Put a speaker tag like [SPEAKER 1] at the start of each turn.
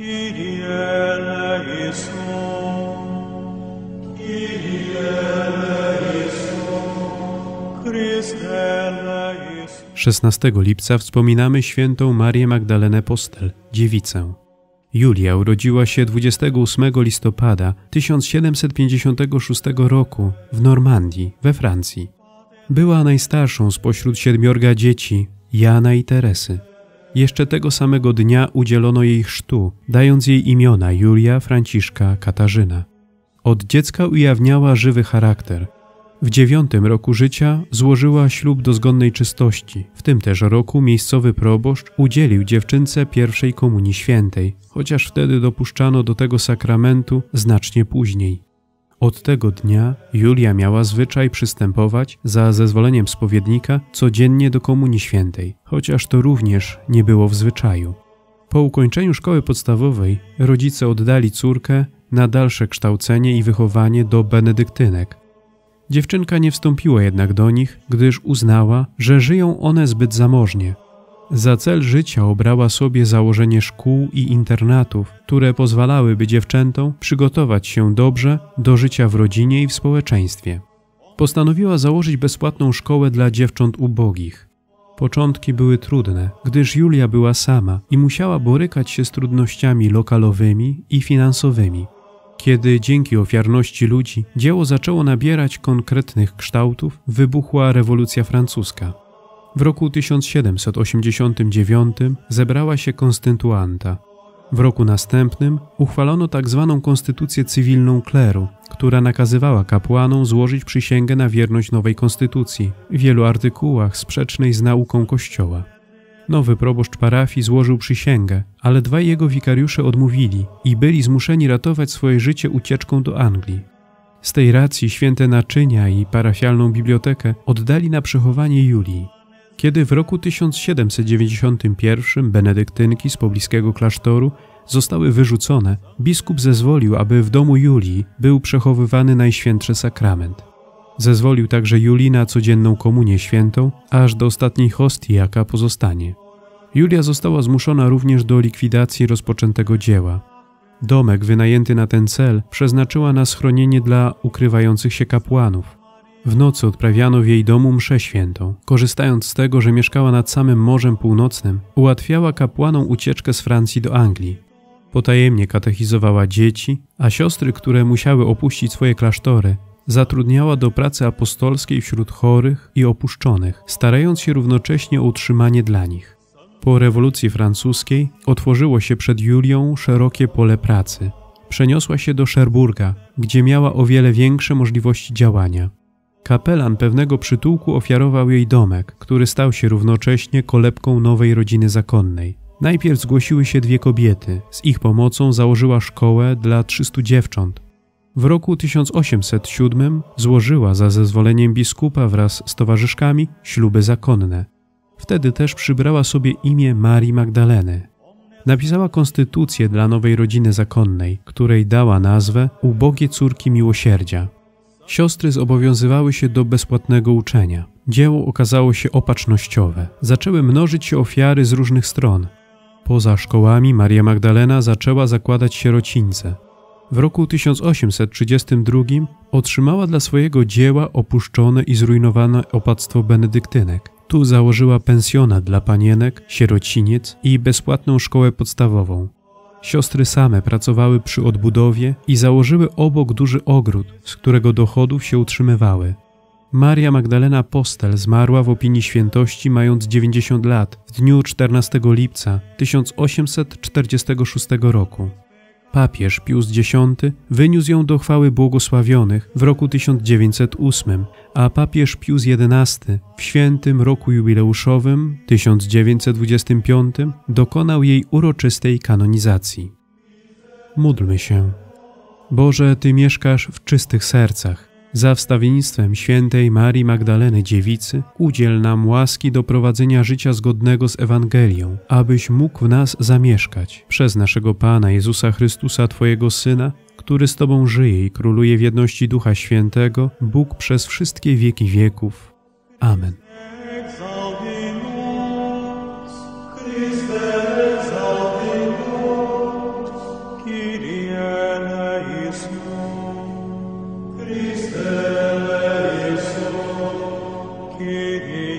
[SPEAKER 1] eleison. 16 lipca wspominamy świętą Marię Magdalenę Postel, dziewicę. Julia urodziła się 28 listopada 1756 roku w Normandii, we Francji. Była najstarszą spośród 7 dzieci, Jana i Teresy. Jeszcze tego samego dnia udzielono jej chrztu, dając jej imiona Julia, Franciszka, Katarzyna. Od dziecka ujawniała żywy charakter. W 9 roku życia złożyła ślub dozgonnej czystości. W tym też roku miejscowy proboszcz udzielił dziewczynce pierwszej komunii świętej, chociaż wtedy dopuszczano do tego sakramentu znacznie później. Od tego dnia Julia miała zwyczaj przystępować, za zezwoleniem spowiednika, codziennie do komunii świętej, chociaż to również nie było w zwyczaju. Po ukończeniu szkoły podstawowej rodzice oddali córkę na dalsze kształcenie i wychowanie do benedyktynek. Dziewczynka nie wstąpiła jednak do nich, gdyż uznała, że żyją one zbyt zamożnie. Za cel życia obrała sobie założenie szkół i internatów, które pozwalałyby dziewczętom przygotować się dobrze do życia w rodzinie i w społeczeństwie. Postanowiła założyć bezpłatną szkołę dla dziewcząt ubogich. Początki były trudne, gdyż Julia była sama i musiała borykać się z trudnościami lokalowymi i finansowymi. Kiedy dzięki ofiarności ludzi dzieło zaczęło nabierać konkretnych kształtów, wybuchła rewolucja francuska. W roku 1789 zebrała się konstytuanta. W roku następnym uchwalono tzw. konstytucję cywilną kleru, która nakazywała kapłanom złożyć przysięgę na wierność nowej konstytucji, w wielu artykułach sprzecznej z nauką Kościoła. Nowy proboszcz parafii złożył przysięgę, ale 2 jego wikariusze odmówili i byli zmuszeni ratować swoje życie ucieczką do Anglii. Z tej racji święte naczynia i parafialną bibliotekę oddali na przechowanie Julii. Kiedy w roku 1791 benedyktynki z pobliskiego klasztoru zostały wyrzucone, biskup zezwolił, aby w domu Julii był przechowywany Najświętszy Sakrament. Zezwolił także Julii na codzienną komunię świętą, aż do ostatniej hostii, jaka pozostanie. Julia została zmuszona również do likwidacji rozpoczętego dzieła. Domek wynajęty na ten cel przeznaczyła na schronienie dla ukrywających się kapłanów. W nocy odprawiano w jej domu mszę świętą. Korzystając z tego, że mieszkała nad samym Morzem Północnym, ułatwiała kapłanom ucieczkę z Francji do Anglii. Potajemnie katechizowała dzieci, a siostry, które musiały opuścić swoje klasztory, zatrudniała do pracy apostolskiej wśród chorych i opuszczonych, starając się równocześnie o utrzymanie dla nich. Po rewolucji francuskiej otworzyło się przed Julią szerokie pole pracy. Przeniosła się do Cherbourga, gdzie miała o wiele większe możliwości działania. Kapelan pewnego przytułku ofiarował jej domek, który stał się równocześnie kolebką nowej rodziny zakonnej. Najpierw zgłosiły się 2 kobiety. Z ich pomocą założyła szkołę dla 300 dziewcząt. W roku 1807 złożyła za zezwoleniem biskupa wraz z towarzyszkami śluby zakonne. Wtedy też przybrała sobie imię Marii Magdaleny. Napisała konstytucję dla nowej rodziny zakonnej, której dała nazwę Ubogie Córki Miłosierdzia. Siostry zobowiązywały się do bezpłatnego uczenia. Dzieło okazało się opatrznościowe. Zaczęły mnożyć się ofiary z różnych stron. Poza szkołami Maria Magdalena zaczęła zakładać sierocińce. W roku 1832 otrzymała dla swojego dzieła opuszczone i zrujnowane opactwo benedyktynek. Tu założyła pensjonat dla panienek, sierociniec i bezpłatną szkołę podstawową. Siostry same pracowały przy odbudowie i założyły obok duży ogród, z którego dochodów się utrzymywały. Maria Magdalena Postel zmarła w opinii świętości mając 90 lat w dniu 14 lipca 1846 roku. Papież Pius X wyniósł ją do chwały błogosławionych w roku 1908, a papież Pius XI w świętym roku jubileuszowym 1925 dokonał jej uroczystej kanonizacji. Módlmy się. Boże, Ty mieszkasz w czystych sercach. Za wstawiennictwem świętej Marii Magdaleny Dziewicy udziel nam łaski do prowadzenia życia zgodnego z Ewangelią, abyś mógł w nas zamieszkać przez naszego Pana Jezusa Chrystusa, Twojego Syna, który z Tobą żyje i króluje w jedności Ducha Świętego, Bóg przez wszystkie wieki wieków. Amen.
[SPEAKER 2] Kyrie